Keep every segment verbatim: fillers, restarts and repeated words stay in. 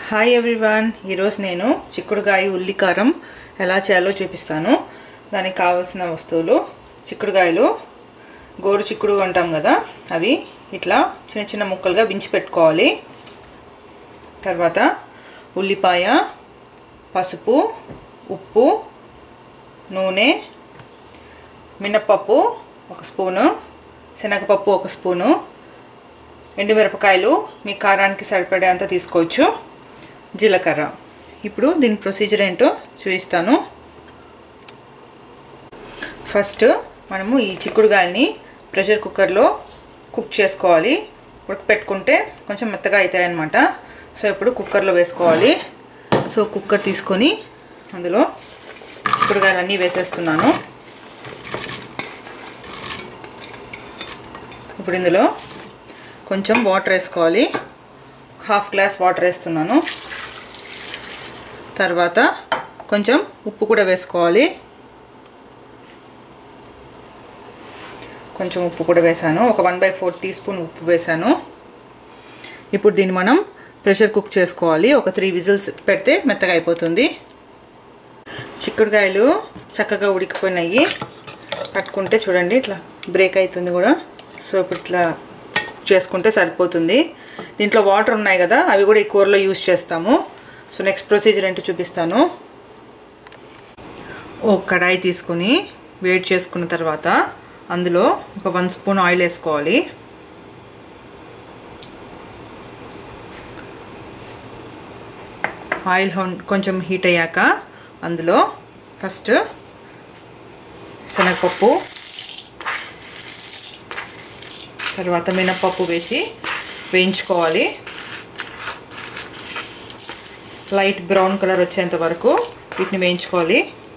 Hi everyone, ఈరోజు నేను చిక్కుడుగాయ ఉల్లి కారం ఎలా చేయాలో చూపిస్తాను. దానికి కావాల్సిన వస్తువులు చిక్కుడుగాయలు, గోరు చిక్కుడు అంటాం కదా, అవి ఇట్లా చిన్న చిన్న ముక్కలుగా వించి పెట్టుకోవాలి. తర్వాత ఉల్లిపాయ, పసుపు, ఉప్పు, నూనె, మినపప్పు ఒక స్పూను, శనగపప్పు ఒక స్పూను, ఎండుమిరపకాయలు మీ కారానికి సరిపడేంత తీసుకోవచ్చు, జీలకర్ర. ఇప్పుడు దీని ప్రొసీజర్ ఏంటో చూపిస్తాను. ఫస్ట్ మనము ఈ చిక్కుడుగాయల్ని ప్రెషర్ కుక్కర్లో కుక్ చేసుకోవాలి. ఉడకపెట్టుకుంటే కొంచెం మెత్తగా అవుతాయి అన్నమాట. సో ఇప్పుడు కుక్కర్లో వేసుకోవాలి. సో కుక్కర్ తీసుకొని అందులో చిక్కుడుగాయలన్నీ వేసేస్తున్నాను. ఇప్పుడు ఇందులో కొంచెం వాటర్ వేసుకోవాలి. హాఫ్ గ్లాస్ వాటర్ వేస్తున్నాను. తర్వాత కొంచెం ఉప్పు కూడా వేసుకోవాలి. కొంచెం ఉప్పు కూడా వేసాను. ఒక one by four teaspoon ఉప్పు వేసాను. ఇప్పుడు దీన్ని మనం ప్రెషర్ కుక్ చేసుకోవాలి. ఒక త్రీ విజిల్స్ పెడితే మెత్తగా అయిపోతుంది. చిక్కుడుకాయలు చక్కగా ఉడికిపోయినాయి. పట్టుకుంటే చూడండి ఇట్లా బ్రేక్ అవుతుంది కూడా. సో ఇప్పుడు ఇట్లా చేసుకుంటే సరిపోతుంది. దీంట్లో వాటర్ ఉన్నాయి కదా, అవి కూడా ఈ కూరలో యూజ్ చేస్తాము. సో నెక్స్ట్ ప్రొసీజర్ ఏంటో చూపిస్తాను. ఓ కడాయి తీసుకొని వేడి చేసుకున్న తర్వాత అందులో ఒక వన్ స్పూన్ ఆయిల్ వేసుకోవాలి. ఆయిల్ కొంచెం హీట్ అయ్యాక అందులో ఫస్ట్ శనగపప్పు, తర్వాత మినపప్పు వేసి వేయించుకోవాలి. లైట్ బ్రౌన్ కలర్ వచ్చేంత వరకు వీటిని వేయించుకోవాలి.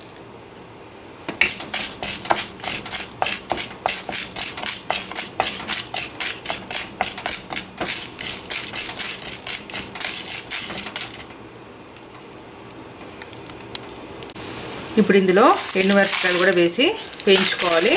ఇప్పుడు ఇందులో ఎండుమిరపకాయలు కూడా వేసి వేయించుకోవాలి.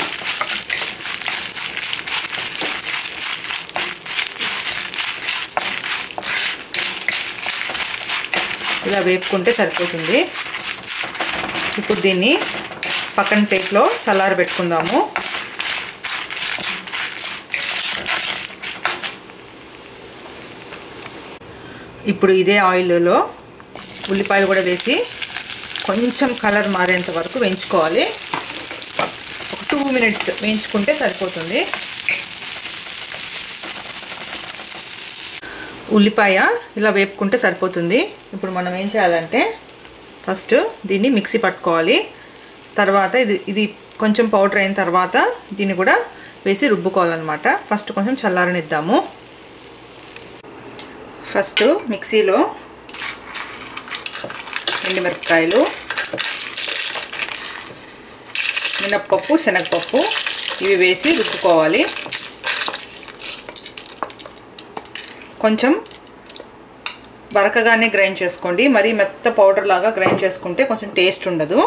ఇలా వేపుకుంటే సరిపోతుంది. ఇప్పుడు దీన్ని పక్కన ప్లేట్లో చల్లారబెట్టుకుందాము. ఇప్పుడు ఇదే ఆయిల్లో ఉల్లిపాయలు కూడా వేసి కొంచెం కలర్ మారేంత వరకు వేయించుకోవాలి. ఒక టూ మినిట్స్ వేయించుకుంటే సరిపోతుంది. ఉల్లిపాయ ఇలా వేపుకుంటే సరిపోతుంది. ఇప్పుడు మనం ఏం చేయాలంటే ఫస్ట్ దీన్ని మిక్సీ పట్టుకోవాలి. తర్వాత ఇది ఇది కొంచెం పౌడర్ అయిన తర్వాత దీన్ని కూడా వేసి రుబ్బుకోవాలన్నమాట. ఫస్ట్ కొంచెం చల్లారనిద్దాము. ఫస్ట్ మిక్సీలో ఎండుమిరపకాయలు, మినప్పప్పు, శనగపప్పు ఇవి వేసి రుబ్బుకోవాలి. కొంచెం బరకగానే గ్రైండ్ చేసుకోండి. మరి మెత్త పౌడర్ లాగా గ్రైండ్ చేసుకుంటే కొంచెం టేస్ట్ ఉండదు.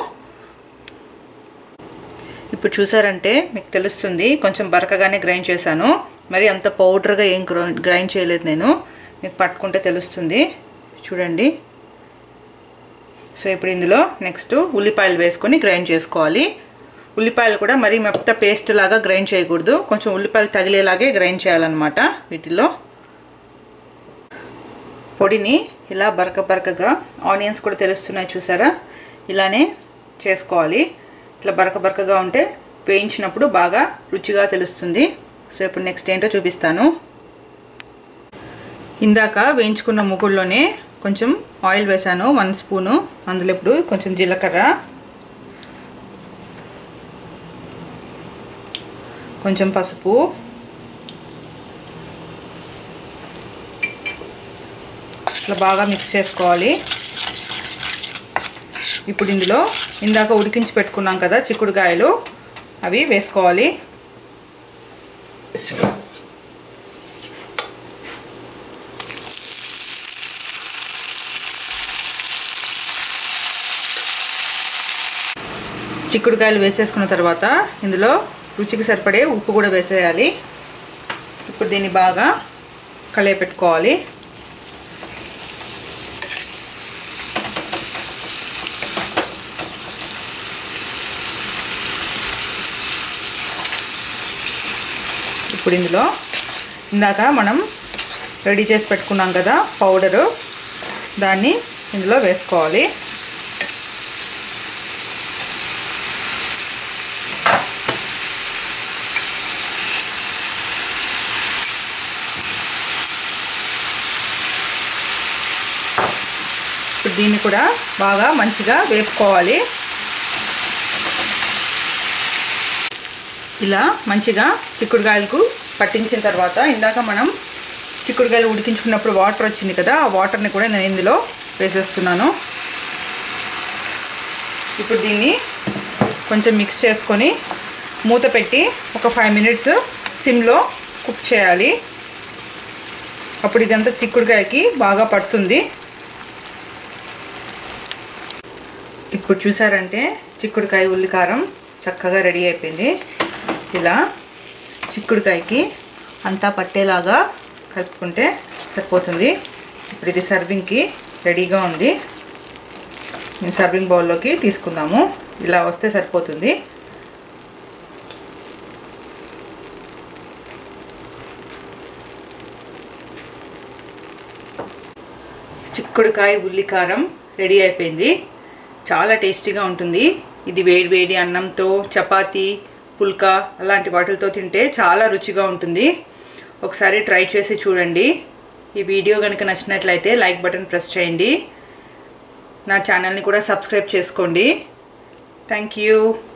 ఇప్పుడు చూసారంటే మీకు తెలుస్తుంది, కొంచెం బరకగానే గ్రైండ్ చేశాను. మరి అంత పౌడర్గా ఏం గ్రైండ్ చేయలేదు నేను. మీకు పట్టుకుంటే తెలుస్తుంది చూడండి. సో ఇప్పుడు ఇందులో నెక్స్ట్ ఉల్లిపాయలు వేసుకొని గ్రైండ్ చేసుకోవాలి. ఉల్లిపాయలు కూడా మరి మెత్త పేస్ట్ లాగా గ్రైండ్ చేయకూడదు. కొంచెం ఉల్లిపాయలు తగిలేలాగే గ్రైండ్ చేయాలన్నమాట. వీటిలో పొడిని ఇలా బరక బరకగా, ఆనియన్స్ కూడా తెలుస్తున్నాయి చూసారా, ఇలానే చేసుకోవాలి. ఇట్లా బరక బరకగా ఉంటే వేయించినప్పుడు బాగా రుచిగా తెలుస్తుంది. సో ఇప్పుడు నెక్స్ట్ ఏంటో చూపిస్తాను. ఇందాక వేయించుకున్న ముగుళ్ళలోనే కొంచెం ఆయిల్ వేసాను, వన్ స్పూను. అందులో ఇప్పుడు కొంచెం జీలకర్ర, కొంచెం పసుపు, ఇట్లా బాగా మిక్స్ చేసుకోవాలి. ఇప్పుడు ఇందులో ఇందాక ఉడికించి పెట్టుకున్నాం కదా చిక్కుడుకాయలు, అవి వేసుకోవాలి. చిక్కుడుకాయలు వేసేసుకున్న తర్వాత ఇందులో రుచికి సరిపడే ఉప్పు కూడా వేసేయాలి. ఇప్పుడు దీన్ని బాగా కలియపెట్టుకోవాలి. ఇప్పుడు ఇందులో ఇందాక మనం రెడీ చేసి పెట్టుకున్నాం కదా పౌడరు, దాన్ని ఇందులో వేసుకోవాలి. ఇప్పుడు దీన్ని కూడా బాగా మంచిగా వేపుకోవాలి. ఇలా మంచిగా చిక్కుడుకాయలకు పట్టించిన తర్వాత ఇందాక మనం చిక్కుడుకాయలు ఉడికించుకున్నప్పుడు వాటర్ వచ్చింది కదా, ఆ వాటర్ని కూడా నేను ఇందులో వేసేస్తున్నాను. ఇప్పుడు దీన్ని కొంచెం మిక్స్ చేసుకొని మూత పెట్టి ఒక ఫైవ్ మినిట్స్ సిమ్లో కుక్ చేయాలి. అప్పుడు ఇదంతా చిక్కుడుకాయకి బాగా పడుతుంది. ఇప్పుడు చూసారంటే చిక్కుడుకాయ ఉల్లికారం చక్కగా రెడీ అయిపోయింది. ఇలా చిక్కుడుకాయకి అంతా పట్టేలాగా కలుపుకుంటే సరిపోతుంది. ఇప్పుడు ఇది సర్వింగ్కి రెడీగా ఉంది. నేను సర్వింగ్ బౌల్లోకి తీసుకుందాము. ఇలా వస్తే సరిపోతుంది. చిక్కుడుకాయ ఉల్లికారం రెడీ అయిపోయింది. చాలా టేస్టీగా ఉంటుంది. ఇది వేడి వేడి అన్నంతో, చపాతీ, పుల్కా అలాంటి వాటితో తింటే చాలా రుచిగా ఉంటుంది. ఒకసారి ట్రై చేసి చూడండి. ఈ వీడియో కనుక నచ్చినట్లయితే లైక్ బటన్ ప్రెస్ చేయండి. నా ఛానల్ని కూడా సబ్స్క్రైబ్ చేసుకోండి. Thank you.